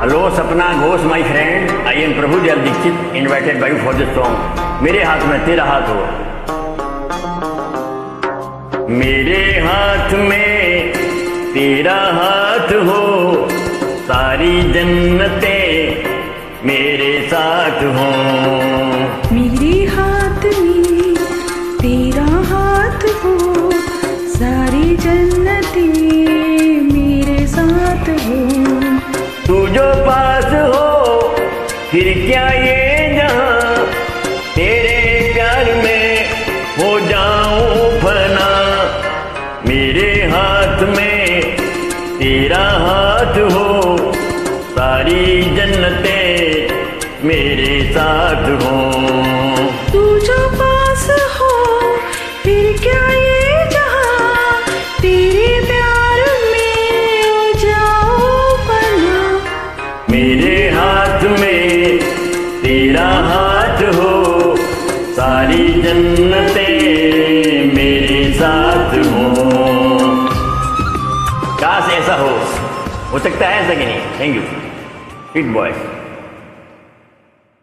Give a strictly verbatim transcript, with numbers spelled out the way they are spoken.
Hello, Sapna Ghosh, my friend. I am Prabhu DIXIT, invited by you for this song. मेरे हाथ में तेरा हाथ हो, मेरे हाथ में तेरा हाथ हो, सारी जन्नतें मेरे साथ हो। मेरे हाथ में तेरा हाथ हो, सारी जन्नतें मेरे साथ हो। तू जो पास हो फिर क्या ये जहां, तेरे प्यार में हो जाऊं फना। मेरे हाथ में तेरा हाथ हो, सारी जन्नतें मेरे साथ हो। तू जो पास हो फिर क्या ये जहां, तेरे प्यार में हो जाऊं फना। मेरे हाथ में तेरा हाथ हो, सारी जन्नतें मेरे साथ हो। काश ऐसा हो हो सकता है ऐसा कि नहीं। Thank you, sweet boy.